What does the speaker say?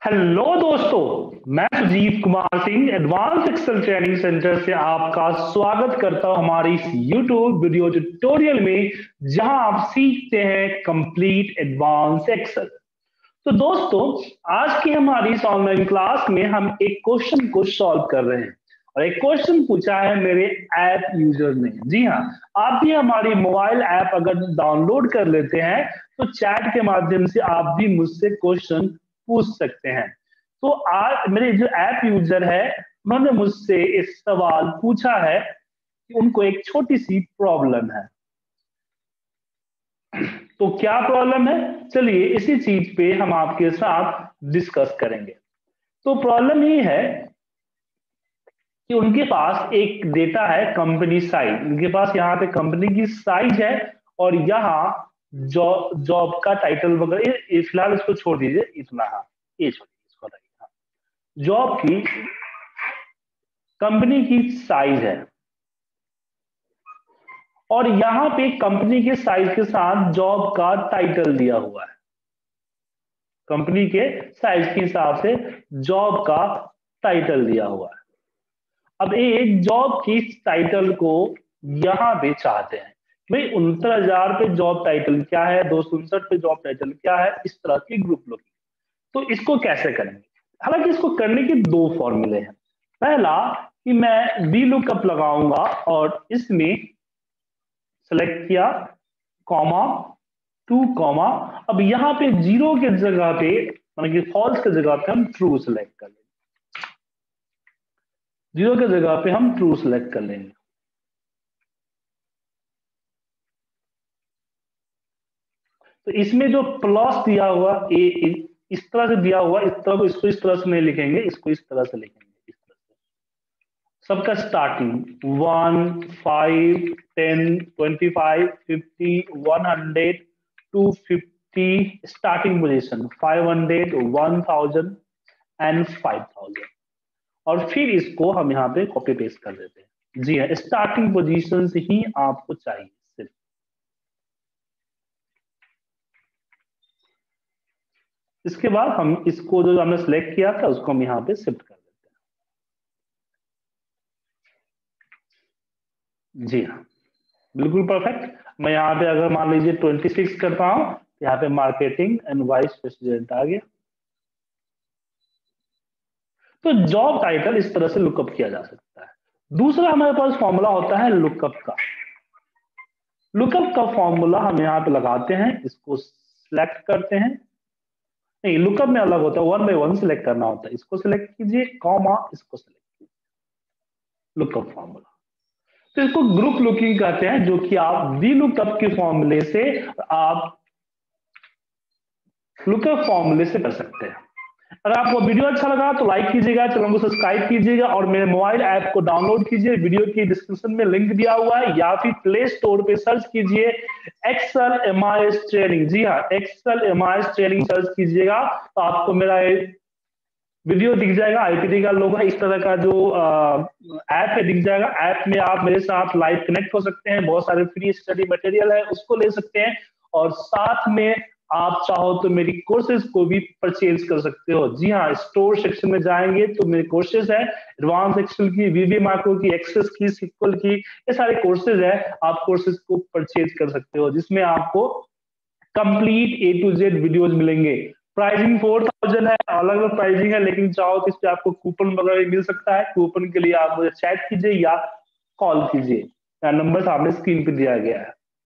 Hello दोस्तों, मैं Sujit Kumar Singh advance Excel training centre से आपका स्वागत करता हूं हमारी इस यूट्यूब वीडियो ट्यूटोरियल में, जहां आप सीखते हैं कंप्लीट एडवांस एक्सेल। तो दोस्तों, आज की हमारी इस ऑनलाइन क्लास में हम एक क्वेश्चन को सॉल्व कर रहे हैं और एक क्वेश्चन पूछा है मेरे ऐप यूजर ने। जी हाँ, आप भी हमारी मोबाइल ऐप अगर डाउनलोड कर लेते हैं तो चैट के माध्यम से आप भी मुझसे क्वेश्चन पूछ सकते हैं। तो आज मेरे जो ऐप यूजर है, उन्होंने मुझसे इस सवाल पूछा है कि उनको एक छोटी सी प्रॉब्लम है। तो क्या प्रॉब्लम है, चलिए इसी चीज पे हम आपके साथ डिस्कस करेंगे। तो प्रॉब्लम ये है कि उनके पास एक डेटा है कंपनी साइज। उनके पास यहाँ पे कंपनी की साइज है और यहाँ जॉब का टाइटल वगैरह, फिलहाल इसको छोड़ दीजिए, इतना। हाँ, ये छोड़िए इसको, हाँ। जॉब की कंपनी की साइज है और यहाँ पे कंपनी के साइज के साथ जॉब का टाइटल दिया हुआ है। कंपनी के साइज के हिसाब से जॉब का टाइटल दिया हुआ है। अब एक जॉब की टाइटल को यहां पे चाहते हैं भाई 69,000 पे जॉब टाइटल क्या है, 259 पे जॉब टाइटल क्या है, इस तरह की ग्रुप लुकिंग। तो इसको कैसे करेंगे? हालांकि इसको करने के दो फॉर्मूले हैं। पहला कि मैं वी लुकअप लगाऊंगा और इसमें सेलेक्ट किया कॉमा टू कॉमा, अब यहां पे जीरो के जगह पे मतलब कि फॉल्स के जगह पे हम ट्रू सेलेक्ट कर लेंगे। जीरो के जगह पे हम ट्रू सेलेक्ट कर लेंगे। तो इसमें जो प्लस दिया हुआ इस तरह से दिया हुआ, इस तरह को इसको इस तरह से नहीं लिखेंगे, इसको इस तरह से लिखेंगे। इस तरह से सबका स्टार्टिंग 1, 5, 10, 25, 50, 100, 250, स्टार्टिंग पोजीशन 500, 1000 एंड 5000, और फिर इसको हम यहाँ पे कॉपी पेस्ट कर देते हैं। जी हाँ, स्टार्टिंग पोजीशन से ही आपको चाहिए सिर्फ। इसके बाद हम इसको जो हमने सेलेक्ट किया था उसको हम यहाँ पे शिफ्ट कर देते हैं। जी हाँ, बिल्कुल परफेक्ट। मैं यहाँ पे अगर मान लीजिए 26 करता हूँ, यहाँ पे मार्केटिंग एंड वाइस प्रेसिडेंट आ गया। तो जॉब टाइटल इस तरह से लुकअप किया जा सकता है। दूसरा हमारे पास फॉर्मूला होता है लुकअप का। लुकअप का फॉर्मूला हम यहाँ पे लगाते हैं, इसको सिलेक्ट करते हैं। नहीं, लुकअप में अलग होता है, 1 बाय 1 सिलेक्ट करना होता है। इसको सिलेक्ट कीजिए कॉमा, इसको सिलेक्ट कीजिए, लुकअप फॉर्मूला। तो इसको ग्रुप लुकिंग कहते हैं, जो कि आप वी लुकअप के फॉर्मूले से आप लुकअप फॉर्मूले से कर सकते हैं। अगर आपको वीडियो अच्छा लगा तो लाइक कीजिएगा, चैनल को सब्सक्राइब कीजिएगा और मेरे मोबाइल ऐप को डाउनलोड कीजिए। वीडियो की डिस्क्रिप्शन में लिंक दिया हुआ है, या फिर प्ले स्टोर पे सर्च कीजिए एक्सेल एमआईएस ट्रेनिंग। जी हाँ, एक्सेल एमआईएस ट्रेनिंग सर्च कीजिएगा तो आपको मेरा वीडियो दिख जाएगा। आईपीटी का लोगो है, इस तरह का जो ऐप है दिख जाएगा। ऐप में आप मेरे साथ लाइव कनेक्ट हो सकते हैं, बहुत सारे फ्री स्टडी मटेरियल है उसको ले सकते हैं, और साथ में आप चाहो तो मेरी कोर्सेज को भी परचेज कर सकते हो। जी हाँ, स्टोर सेक्शन में जाएंगे तो मेरे कोर्सेज है एडवांस एक्सेल की, वीबी मैक्रो की, एक्सेस की, सिक्वल की, ये सारे कोर्सेज है। आप कोर्सेज को परचेज कर सकते हो, जिसमें आपको complete A to Z videos मिलेंगे। प्राइसिंग 4000 है, अलग अलग प्राइसिंग है, लेकिन चाहो तो इस पे आपको कूपन वगैरह मिल सकता है। कूपन के लिए आप मुझे चैट कीजिए या कॉल कीजिए, नंबर सामने स्क्रीन पे दिया गया है।